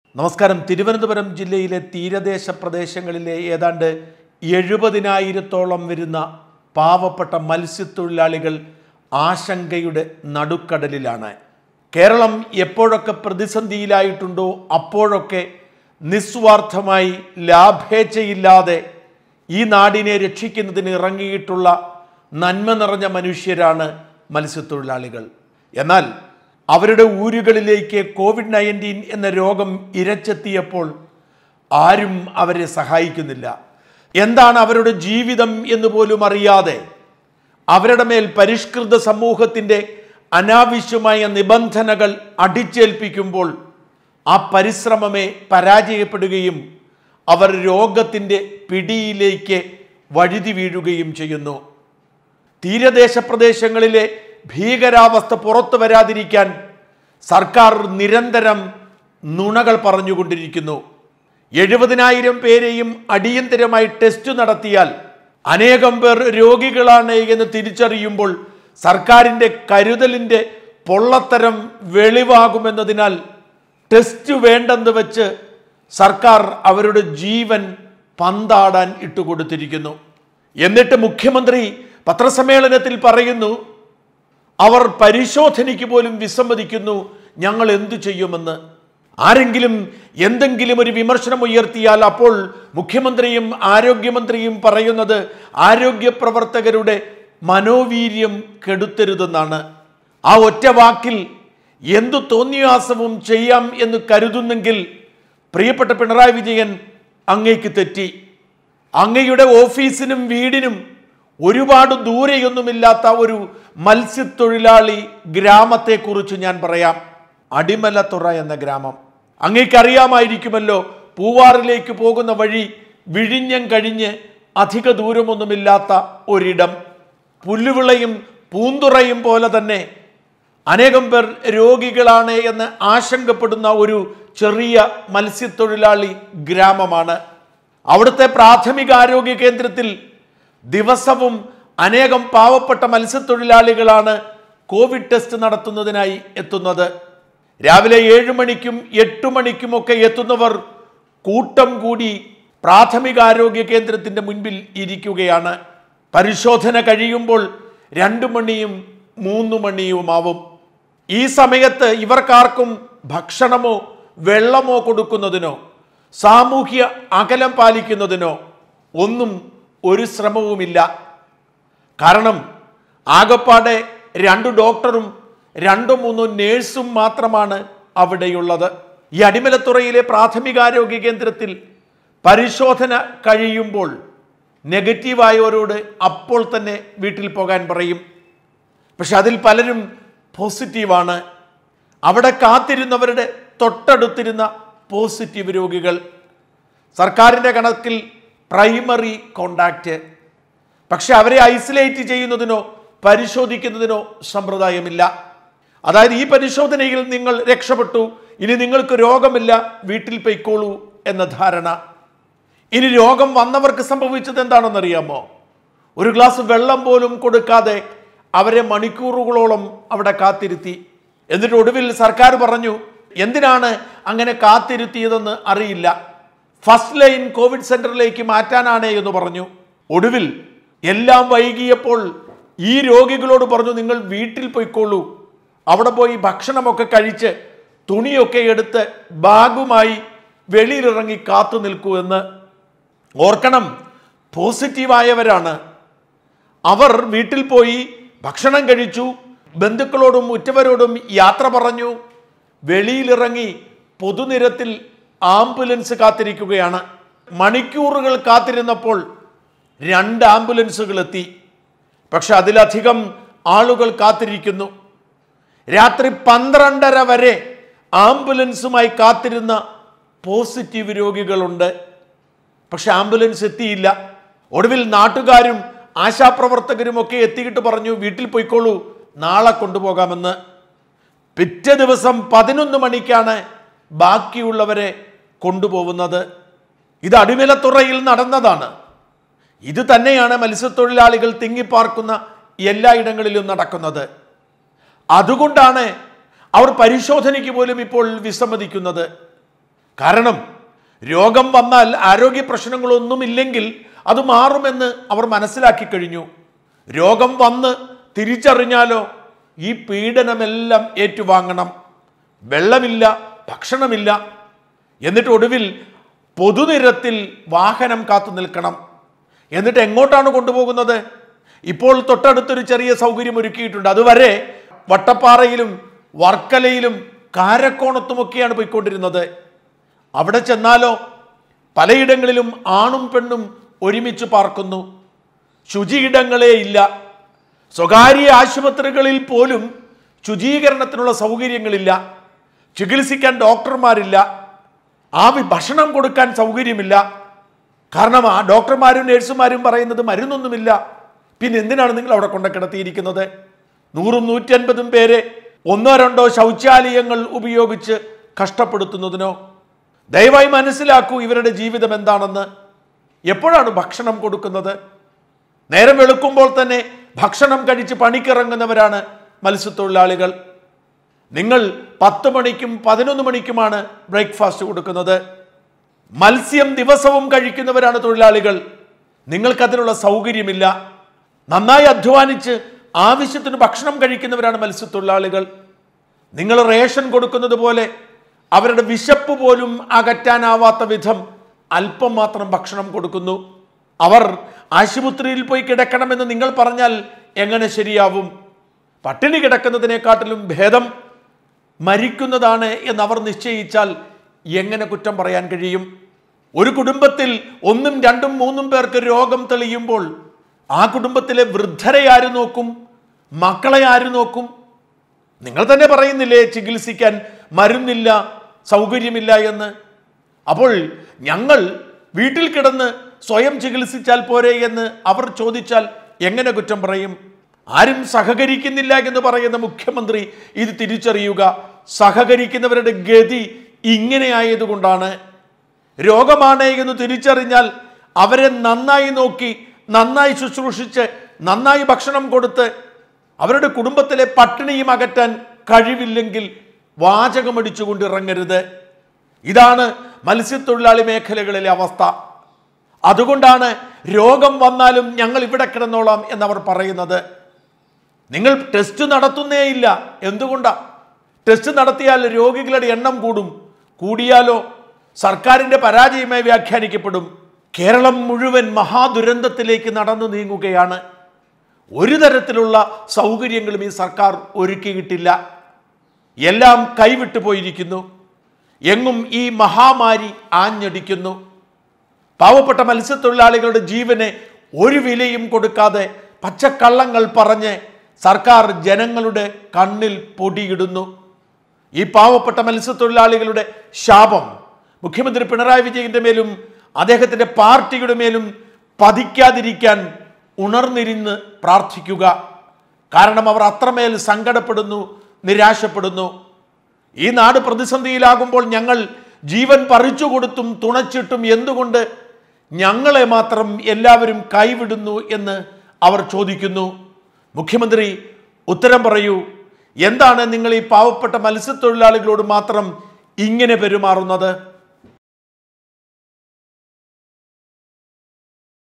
നമസ്കാരം. തിരുവനന്തപുരം ജില്ലയിലെ തീരദേശ പ്രദേശങ്ങളിലെ ഏതാണ്ട് 70,000-ഓളം വരുന്ന പാവപ്പെട്ട മത്സ്യത്തൊഴിലാളികൾ ആശങ്കയുടെ നടുക്കടലിലാണ്. കേരളം എപ്പോഴൊക്കെ പ്രതിസന്ധിയിലായിട്ടുണ്ടോ അപ്പോഴൊക്കെ നിസ്വാർത്ഥമായി ലാഭേച്ഛയില്ലാതെ ഈ നാടിനെ രക്ഷിക്കുന്നതിന് ഇറങ്ങിയിട്ടുള്ള നന്മ നിറഞ്ഞ മനുഷ്യരാണ് മത്സ്യത്തൊഴിലാളികൾ. എന്നാൽ അവരുടെ ഊരുകളിലേക്ക് COVID-19 എന്ന രോഗം ഇരച്ചെത്തിയപ്പോൾ ആരും അവരെ സഹായിക്കുന്നില്ല. എന്താണ് അവരുടെ ജീവിതം എന്ന് പോലും അറിയാതെ അവരുടെ മേൽ പരിഷ്കൃത സമൂഹത്തിൻ്റെ അനാവശ്യമായ നിബന്ധനകൾ അടിച്ചേൽപ്പിക്കുമ്പോൾ ആ പരിശ്രമമേ പരാജയപ്പെടുകയും അവർ രോഗത്തിൻ്റെ പിടിയിലേക്ക് വഴുതി വീഴുകയും ചെയ്യുന്നു. തീരദേശ പ്രദേശങ്ങളിലെ ഭീകരാവസ്ഥ പുറത്തു വരാതിരിക്കാൻ സർക്കാർ നിരന്തരം നുണകൾ പറഞ്ഞുകൊണ്ടിരിക്കുന്നു. 70,000 പേരെയും അടിയന്തരമായി ടെസ്റ്റ് നടത്തിയാൽ അനേകം പേർ രോഗികളാണ് എന്ന് തിരിച്ചറിയുമ്പോൾ സർക്കാരിൻ്റെ കരുതലിൻ്റെ പൊള്ളത്തരം വെളിവാകുമെന്നതിനാൽ ടെസ്റ്റ് വേണ്ടെന്ന് വെച്ച് സർക്കാർ അവരുടെ ജീവൻ പന്താടാൻ ഇട്ടുകൊടുത്തിരിക്കുന്നു. എന്നിട്ട് മുഖ്യമന്ത്രി പത്രസമ്മേളനത്തിൽ പറയുന്നു, അവർ പരിശോധനയ്ക്ക് പോലും വിസമ്മതിക്കുന്നു, ഞങ്ങൾ എന്തു ചെയ്യുമെന്ന്. ആരെങ്കിലും എന്തെങ്കിലും ഒരു വിമർശനം ഉയർത്തിയാൽ അപ്പോൾ മുഖ്യമന്ത്രിയും ആരോഗ്യമന്ത്രിയും പറയുന്നത് ആരോഗ്യ പ്രവർത്തകരുടെ മനോവീര്യം കെടുത്തരുതെന്നാണ്. ആ ഒറ്റ വാക്കിൽ എന്തു തോന്നിയാസവും ചെയ്യാം എന്ന് കരുതുന്നെങ്കിൽ പ്രിയപ്പെട്ട പിണറായി വിജയൻ, അങ്ങേക്ക് തെറ്റി. അങ്ങയുടെ ഓഫീസിനും വീടിനും ഒരുപാട് ദൂരെയൊന്നുമില്ലാത്ത ഒരു മത്സ്യത്തൊഴിലാളി ഗ്രാമത്തെക്കുറിച്ച് ഞാൻ പറയാം. അടിമലത്തുറ എന്ന ഗ്രാമം അങ്ങേക്കറിയാമായിരിക്കുമല്ലോ. പൂവാറിലേക്ക് പോകുന്ന വഴി വിഴിഞ്ഞം കഴിഞ്ഞ് അധിക ദൂരമൊന്നുമില്ലാത്ത ഒരിടം. പുല്ലുവിളയും പൂന്തുറയും പോലെ തന്നെ അനേകം പേർ രോഗികളാണ് എന്ന് ആശങ്കപ്പെടുന്ന ഒരു ചെറിയ മത്സ്യത്തൊഴിലാളി ഗ്രാമമാണ്. അവിടുത്തെ പ്രാഥമിക ആരോഗ്യ കേന്ദ്രത്തിൽ ദിവസവും അനേകം പാവപ്പെട്ട മത്സ്യത്തൊഴിലാളികളാണ് കോവിഡ് ടെസ്റ്റ് നടത്തുന്നതിനായി എത്തുന്നത്. രാവിലെ 7 മണിക്കും 8 മണിക്കുമൊക്കെ എത്തുന്നവർ കൂട്ടം കൂടി പ്രാഥമിക ആരോഗ്യ കേന്ദ്രത്തിൻ്റെ മുൻപിൽ ഇരിക്കുകയാണ്. പരിശോധന കഴിയുമ്പോൾ 2 മണിയും 3 മണിയുമാവും. ഈ സമയത്ത് ഇവർക്കാർക്കും ഭക്ഷണമോ വെള്ളമോ കൊടുക്കുന്നതിനോ സാമൂഹ്യ അകലം പാലിക്കുന്നതിനോ ഒന്നും ഒരു ശ്രമവുമില്ല. കാരണം ആകപ്പാടെ 2 ഡോക്ടറും 2-3 നേഴ്സും മാത്രമാണ് അവിടെയുള്ളത്. ഈ അടിമലത്തുറയിലെ പ്രാഥമികാരോഗ്യ കേന്ദ്രത്തിൽ പരിശോധന കഴിയുമ്പോൾ നെഗറ്റീവായവരോട് അപ്പോൾ തന്നെ വീട്ടിൽ പോകാൻ പറയും. പക്ഷെ അതിൽ പലരും പോസിറ്റീവാണ്. അവിടെ കാത്തിരുന്നവരുടെ തൊട്ടടുത്തിരുന്ന പോസിറ്റീവ് രോഗികൾ. സർക്കാരിൻ്റെ കണക്കിൽ പ്രൈമറി കോണ്ടാക്റ്റ്. പക്ഷെ അവരെ ഐസൊലേറ്റ് ചെയ്യുന്നതിനോ പരിശോധിക്കുന്നതിനോ സമ്പ്രദായമില്ല. അതായത് ഈ പരിശോധനയിൽ നിങ്ങൾ രക്ഷപ്പെട്ടു, ഇനി നിങ്ങൾക്ക് രോഗമില്ല, വീട്ടിൽ പൊയ്ക്കോളൂ എന്ന ധാരണ. ഇനി രോഗം വന്നവർക്ക് സംഭവിച്ചത് എന്താണെന്നറിയാമോ? ഒരു ഗ്ലാസ് വെള്ളം പോലും കൊടുക്കാതെ അവരെ മണിക്കൂറുകളോളം അവിടെ കാത്തിരുത്തി. എന്നിട്ട് ഒടുവിൽ സർക്കാർ പറഞ്ഞു, എന്തിനാണ് അങ്ങനെ കാത്തിരുത്തിയതെന്ന് അറിയില്ല, ഫസ്റ്റ് ലൈൻ കോവിഡ് സെന്ററിലേക്ക് മാറ്റാനാണ് എന്ന് പറഞ്ഞു. ഒടുവിൽ എല്ലാം വൈകിയപ്പോൾ ഈ രോഗികളോട് പറഞ്ഞു, നിങ്ങൾ വീട്ടിൽ പോയിക്കോളൂ, അവിടെ പോയി ഭക്ഷണമൊക്കെ കഴിച്ച് തുണിയൊക്കെ എടുത്ത് ബാഗുമായി വെളിയിലിറങ്ങി കാത്തു നിൽക്കൂ എന്ന്. ഓർക്കണം, പോസിറ്റീവായവരാണ്. അവർ വീട്ടിൽ പോയി ഭക്ഷണം കഴിച്ചു, ബന്ധുക്കളോടും ഉറ്റവരോടും യാത്ര പറഞ്ഞു, വെളിയിലിറങ്ങി പൊതുനിരത്തിൽ ആംബുലൻസ് കാത്തിരിക്കുകയാണ്. മണിക്കൂറുകൾ കാത്തിരുന്നപ്പോൾ 2 ആംബുലൻസുകൾ എത്തി. പക്ഷെ അതിലധികം ആളുകൾ കാത്തിരിക്കുന്നു. രാത്രി 12:30 വരെ ആംബുലൻസുമായി കാത്തിരുന്ന പോസിറ്റീവ് രോഗികളുണ്ട്. പക്ഷെ ആംബുലൻസ് എത്തിയില്ല. ഒടുവിൽ നാട്ടുകാരും ആശാപ്രവർത്തകരുമൊക്കെ എത്തിയിട്ട് പറഞ്ഞു, വീട്ടിൽ പോയിക്കോളൂ, നാളെ കൊണ്ടുപോകാമെന്ന്. പിറ്റേ ദിവസം 11 മണിക്കാണ് ബാക്കിയുള്ളവരെ കൊണ്ടുപോകുന്നത്. ഇത് അടിമലത്തുറയിൽ നടന്നതാണ്. ഇത് തന്നെയാണ് മത്സ്യത്തൊഴിലാളികൾ തിങ്ങിപ്പാർക്കുന്ന എല്ലായിടങ്ങളിലും നടക്കുന്നത്. അതുകൊണ്ടാണ് അവർ പരിശോധനയ്ക്ക് പോലും ഇപ്പോൾ വിസമ്മതിക്കുന്നത്. കാരണം രോഗം വന്നാൽ ആരോഗ്യ പ്രശ്നങ്ങളൊന്നുമില്ലെങ്കിൽ അത് മാറുമെന്ന് അവർ മനസ്സിലാക്കി കഴിഞ്ഞു. രോഗം വന്ന് തിരിച്ചറിഞ്ഞാലോ ഈ പീഡനമെല്ലാം ഏറ്റുവാങ്ങണം. വെള്ളമില്ല, ഭക്ഷണമില്ല, എന്നിട്ട് ഒടുവിൽ പൊതുനിരത്തിൽ വാഹനം കാത്തു നിൽക്കണം. എന്നിട്ട് എങ്ങോട്ടാണ് കൊണ്ടുപോകുന്നത്? ഇപ്പോൾ തൊട്ടടുത്തൊരു ചെറിയ സൗകര്യം ഒരുക്കിയിട്ടുണ്ട്. അതുവരെ വട്ടപ്പാറയിലും വർക്കലയിലും കാരക്കോണത്തുമൊക്കെയാണ് പോയിക്കൊണ്ടിരുന്നത്. അവിടെ ചെന്നാലോ പലയിടങ്ങളിലും ആണും പെണ്ണും ഒരുമിച്ച് പാർക്കുന്നു. ശുചിയിടങ്ങളേ ഇല്ല. സ്വകാര്യ ആശുപത്രികളിൽ പോലും ശുചീകരണത്തിനുള്ള സൗകര്യങ്ങളില്ല. ചികിത്സിക്കാൻ ഡോക്ടർമാരില്ല. ഭക്ഷണം കൊടുക്കാൻ സൗകര്യമില്ല. കാരണം ആ ഡോക്ടർമാരും നഴ്സുമാരും പറയുന്നത് മരുന്നൊന്നുമില്ല. പിന്നെ എന്തിനാണ് നിങ്ങൾ അവിടെ കൊണ്ട് കിടത്തിയിരിക്കുന്നത്? 100, 150 പേരെ 1-2 ശൗചാലയങ്ങൾ ഉപയോഗിച്ച് കഷ്ടപ്പെടുത്തുന്നതിനോ? ദയവായി മനസ്സിലാക്കൂ ഇവരുടെ ജീവിതം എന്താണെന്ന്. എപ്പോഴാണ് ഭക്ഷണം കൊടുക്കുന്നത്? നേരം വെളുക്കുമ്പോൾ തന്നെ ഭക്ഷണം കഴിച്ച് പണിക്കിറങ്ങുന്നവരാണ് മത്സ്യത്തൊഴിലാളികൾ. നിങ്ങൾ 10 മണിക്കും 11 മണിക്കുമാണ് ബ്രേക്ക്ഫാസ്റ്റ് കൊടുക്കുന്നത്. മത്സ്യം ദിവസവും കഴിക്കുന്നവരാണ് തൊഴിലാളികൾ. നിങ്ങൾക്കതിനുള്ള സൗകര്യമില്ല. നന്നായി അധ്വാനിച്ച് ആവശ്യത്തിന് ഭക്ഷണം കഴിക്കുന്നവരാണ് മത്സ്യത്തൊഴിലാളികൾ. നിങ്ങൾ റേഷൻ കൊടുക്കുന്നത് പോലെ അവരുടെ വിശപ്പ് പോലും അകറ്റാനാവാത്ത വിധം അല്പം മാത്രം ഭക്ഷണം കൊടുക്കുന്നു. അവർ ആശുപത്രിയിൽ പോയി കിടക്കണമെന്ന് നിങ്ങൾ പറഞ്ഞാൽ എങ്ങനെ ശരിയാവും? പട്ടിണി കിടക്കുന്നതിനെക്കാട്ടിലും ഭേദം മരിക്കുന്നതാണ് എന്നവർ നിശ്ചയിച്ചാൽ എങ്ങനെ കുറ്റം പറയാൻ കഴിയും? ഒരു കുടുംബത്തിൽ 1, 2, 3 പേർക്ക് രോഗം തെളിയുമ്പോൾ ആ കുടുംബത്തിലെ വൃദ്ധരെ ആര് നോക്കും? മക്കളെ ആര് നോക്കും? നിങ്ങൾ തന്നെ പറയുന്നില്ലേ ചികിത്സിക്കാൻ മരുന്നില്ല, സൗകര്യമില്ല എന്ന്. അപ്പോൾ ഞങ്ങൾ വീട്ടിൽ കിടന്ന് സ്വയം ചികിത്സിച്ചാൽ പോരെ എന്ന് അവർ ചോദിച്ചാൽ എങ്ങനെ കുറ്റം പറയും? ആരും സഹകരിക്കുന്നില്ല എന്ന് പറയുന്ന മുഖ്യമന്ത്രി ഇത് തിരിച്ചറിയുക. സഹകരിക്കുന്നവരുടെ ഗതി ഇങ്ങനെ ആയതുകൊണ്ടാണ്. രോഗമാണ് എന്ന് തിരിച്ചറിഞ്ഞാൽ അവരെ നന്നായി നോക്കി, നന്നായി ശുശ്രൂഷിച്ച്, നന്നായി ഭക്ഷണം കൊടുത്ത് അവരുടെ കുടുംബത്തിലെ പട്ടിണിയും അകറ്റാൻ കഴിവില്ലെങ്കിൽ വാചകമടിച്ചുകൊണ്ട് ഇറങ്ങരുത്. ഇതാണ് മത്സ്യത്തൊഴിലാളി മേഖലകളിലെ അവസ്ഥ. അതുകൊണ്ടാണ് രോഗം വന്നാലും ഞങ്ങൾ ഇവിടെ കിടന്നോളാം എന്നവർ പറയുന്നത്. നിങ്ങൾ ടെസ്റ്റ് നടത്തുന്നേയില്ല. എന്തുകൊണ്ടാണ്? ടെസ്റ്റ് നടത്തിയാൽ രോഗികളുടെ എണ്ണം കൂടും. കൂടിയാലോ സർക്കാരിൻ്റെ പരാജയമായി വ്യാഖ്യാനിക്കപ്പെടും. കേരളം മുഴുവൻ മഹാദുരന്തത്തിലേക്ക് നടന്നു നീങ്ങുകയാണ്. ഒരു തരത്തിലുള്ള സൗകര്യങ്ങളും ഈ സർക്കാർ ഒരുക്കിയിട്ടില്ല. എല്ലാം കൈവിട്ടു പോയിരിക്കുന്നു. എങ്ങും ഈ മഹാമാരി ആഞ്ഞടിക്കുന്നു. പാവപ്പെട്ട മത്സ്യത്തൊഴിലാളികളുടെ ജീവന് ഒരു വിലയും കൊടുക്കാതെ പച്ചക്കള്ളങ്ങൾ പറഞ്ഞ് സർക്കാർ ജനങ്ങളുടെ കണ്ണിൽ പൊടിയിടുന്നു. ഈ പാവപ്പെട്ട മത്സ്യത്തൊഴിലാളികളുടെ ശാപം മുഖ്യമന്ത്രി പിണറായി വിജയന്റെ മേലും അദ്ദേഹത്തിൻ്റെ പാർട്ടിയുടെ മേലും പതിക്കാതിരിക്കാൻ ഉണർന്നിരുന്ന് പ്രാർത്ഥിക്കുക. കാരണം അവർ അത്രമേൽ സങ്കടപ്പെടുന്നു, നിരാശപ്പെടുന്നു. ഈ നാട് പ്രതിസന്ധിയിലാകുമ്പോൾ ഞങ്ങൾ ജീവൻ പറിച്ചു കൊടുത്തും തുണച്ചിട്ടും എന്തുകൊണ്ട് ഞങ്ങളെ മാത്രം എല്ലാവരും കൈവിടുന്നു എന്ന് അവർ ചോദിക്കുന്നു. മുഖ്യമന്ത്രി ഉത്തരം പറയൂ. എന്താണ് നിങ്ങൾ ഈ പാവപ്പെട്ട മത്സ്യത്തൊഴിലാളികളോട് മാത്രം ഇങ്ങനെ പെരുമാറുന്നത്?